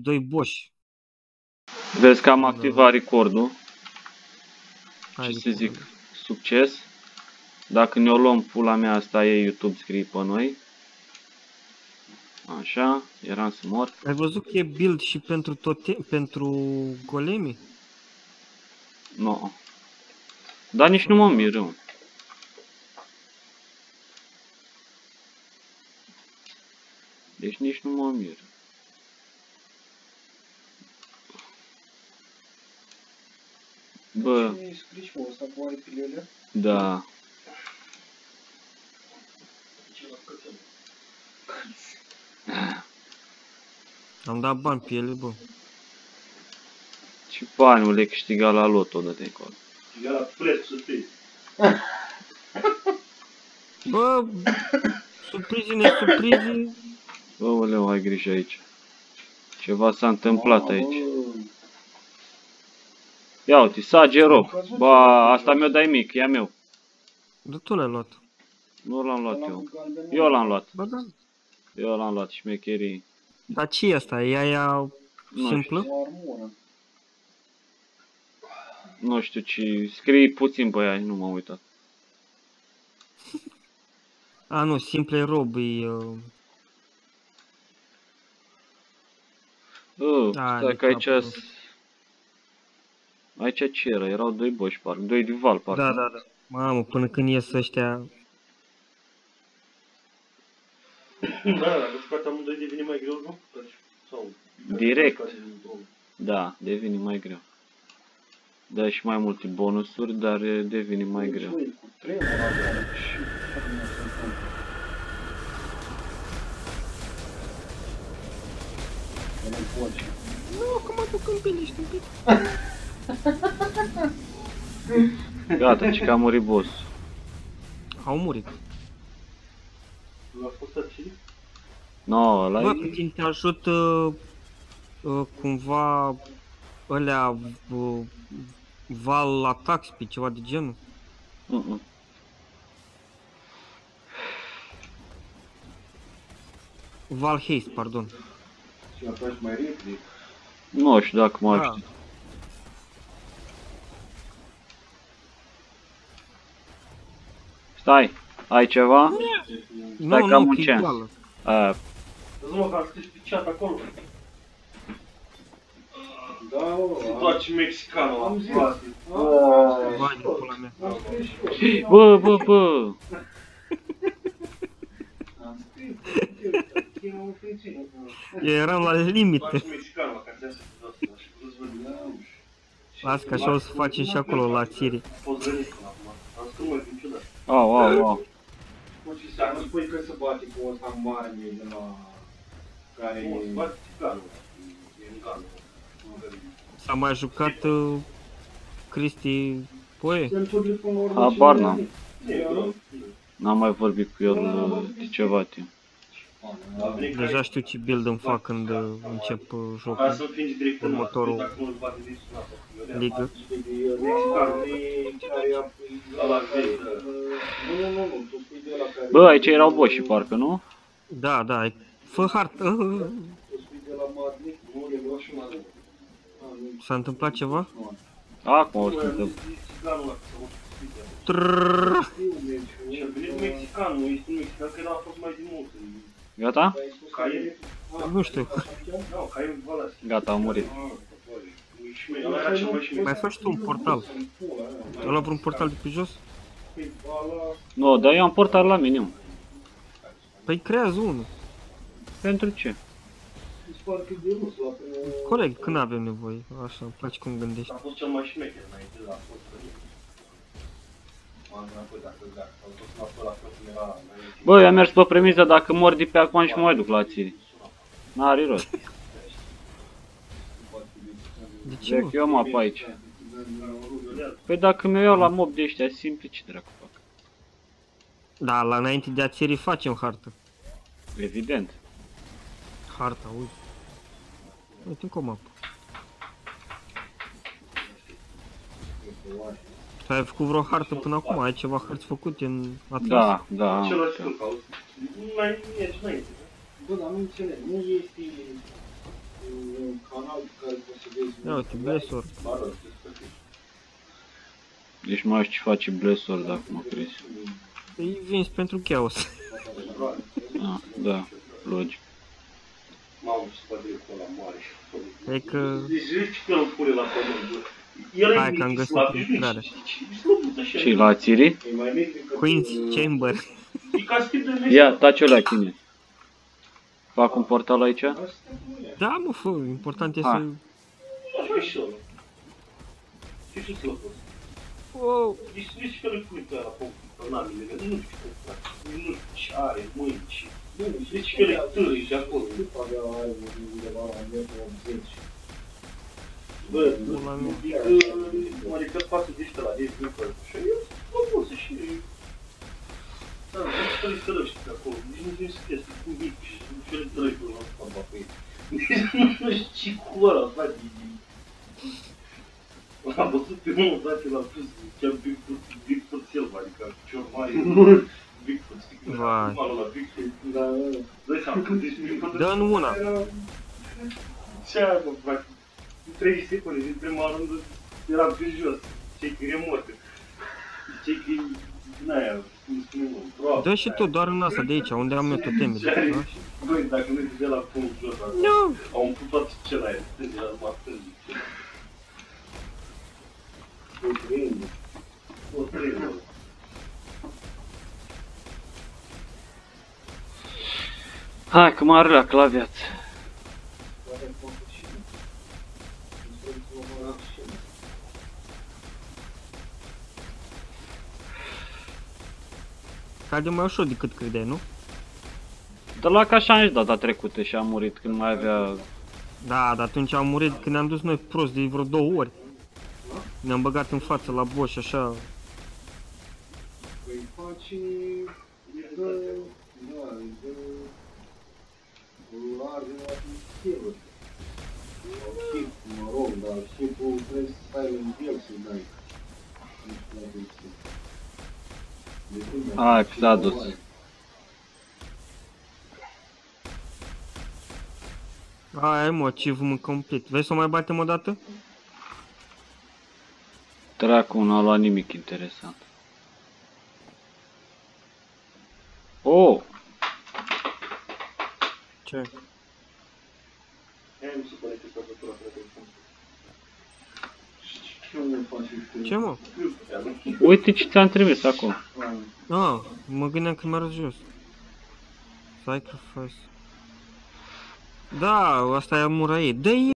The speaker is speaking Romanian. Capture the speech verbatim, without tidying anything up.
doi boși. Vezi că am activat recordul. Hai, Ce să zic, succes. Dacă ne-o luăm pula mea, asta e YouTube, scrie pe noi. Așa, eram să mor. Ai văzut că e build și pentru tote pentru golemi? Nu. No. Dar nici nu mă mir eu. Deci nici nu mă mir. Bă. Da. Am dat bani pe ele, bă. Ce bani le câștiga la loto, dă-te încolo. Câștiga la preț să fie. Bă, surprizi, nesurprizi. Bă, oleu, ai grijă aici. Ceva s-a întâmplat aici. Ia uite, sage rob. Ba, asta mi-o dai mic, e a meu. Da, tu l-ai luat. Nu l-am luat eu. Eu l-am luat. Ba da. Eu l-am luat, șmecherii. Dar ce e asta? E aia simplă? Nu știu ce... Scrii puțin pe ea, nu m-am uitat. A, nu, simple rob e... Uh... Uh, stai că aici... Aici ce era? Erau doi boși, parcă. Doi rival, parcă. Da, da, da. Mamă, până când ies ăștia... Da, dacă scoate amândoi devine mai greu, nu? Sau... Direct. Da, devine mai greu. Dă și mai multe bonusuri, dar devine mai greu. Nu, că mă duc în pile, ești un pic. Gata, ce că a murit boss. Au murit. Nu a fost Atziri? No, ăla Bă, e... pe tine te ajută uh, cumva ălea uh, val atac pe ceva de genul? Uh -uh. Val haste, pardon. Și atunci mai repede. Nu știu dacă mă Da. aștept. Stai, ai ceva? Stai Nu, că am nu, un că e chance. goală. A, Văzut mă că am scris pe chat acolo. Da, mă, se doace mexicanul. Am zis. Vai de pula mea. bă, bă, bă! Am scris. Am scris. Eu eram la limită. Doace mexicanul, ca să iasă pe asta. Și vreți văd. Las că așa o să facem și acolo la Atziri. Poți veni până acum. Am scris mai niciodată. Au, au, au. Dar nu spui că se bate cu ăsta mare de la... care Nu, se e... bate țiganul. E în ganul. S-a mai jucat uh, Cristi Poe? Habar n-am. N-am mai vorbit cu el uh, de ceva timp. Deja știu ce build îmi fac când uh, încep uh, Ca jocul. să înfingi direct în Următorul dacă nu îl bate din sunată. ligă. Ăla vei. Nu, nu, nu, tu spui de ăla care... Bă, aici erau boși, parcă, nu? Da, da, fă hartă. Tu spui de la Marnic, nu, e doar și Marnic. S-a întâmplat ceva? Acum o să întâmplă. Țiganul ăla, să mă spui. Trrrrrrr. Și a venit mexicanul, este un mexican care a fost mai din mult. Gata? Ca el? Nu știu. Da, ca el Valas. Gata, a murit. Ăla era cel mai șmecher. Mai faci tu un portal. Ăla vreun portal de pe jos? Nu, dar eu am portal la minim. Păi creează unul. Pentru ce? Corect, când avem nevoie. Așa, îmi place cum gândești. A fost cel mai șmecher înainte, a fost rănit. M-am înapoi dacă gata, am tot sunat ăla că cum era înainte. Bă, eu am mers pe premiza dacă mor de pe acum și mă mai duc la Atziri. N-are rost. De ce, Deci mă? eu mă apă aici. Păi dacă mi-o iau la mob de ăștia simpli, ce dracu fac? Da, la înainte de Atziri facem hartă. Evident. Harta, uite. Uite încă o mapă. Tu ai făcut vreo hartă până acum? Ai ceva hărți făcute în atlas? Da, da. Celălalt scurt, auzi? Nu mai mergi înainte. Bă, dar nu înțeleg, nu este Ia uite, blesor. Deci mai știu ce face Blessor dacă mă crezi. Îi vinzi pentru chaos. Ah, da, logic. Mamă, ce bădă eu ăla mare. E că... Deci vezi că îl pune la pământ. El Hai e că am mic, găsit slab, intrare. Și la Atziri? Queen's Chamber. E ca schimb de mești. Ia, taci o la tine. Fac un portal aici? Da, mă, fă, important e Hai. să... Așa și ăla. Ce și slăpăs. Wow. Deci vezi că le pune pe ăla pe namele, nu știu cum face. Nu știu ce are, mâini și... Deci că le târâi de acolo. Bă, adică mă ridică față de ăștia la de Viper și eu mă pot să și... Da, nu știu că le ăștia pe acolo, nici nu știu să chestia cu mic și nu știu le tărăi până la spamba pe ei. Nici nu știu ce cu ăla, frate. Am văzut pe unul, frate, l-a pus chiar Bigfoot, Bigfoot Silva, adică picior mare, Bigfoot, știi când era malul ăla Bigfoot, dar dă-i seama că deci Bigfoot... Dă-n una! Ce aia, mă, frate? În trei secunde, din prima rândă, eram pe jos, ce-i că e moarte. Ce-i că e din aia, cum spune mă, Dă și tu doar în asta de aici, unde am eu totemele, da? Băi, dacă nu te de la punct jos, Nu! au umplut toată scena aia, stânge, era numai stânge. O trăindă. O trăindă. Hai că mă are la claviat. Cade mai ușor decât credeai, nu? Dar la că așa am și data trecută și am murit când mai avea... Da, dar atunci am murit când am dus noi prost de vreo două ori. Ne-am băgat în față la boss și așa. Păi faci... îi dă... da, îi dă... largă la schivă. Sau chip, mă rog, dar chipul trebuie să ai în el să-i dai. Nu știu dacă îi știu. Hai, că s-a dus. Ai, mă, achievement complet. Vrei să o mai batem o dată? Dracu, n-a luat nimic interesant. Oh! Ce? Aia nu se pare că s-a bătut la telefon. Ce unde faci? Ce, mă? Uite ce ți-am trimis acum. Ah, mă gândeam că mi-a răs jos. Sacrifice. Da, asta e amuraie. Dă-i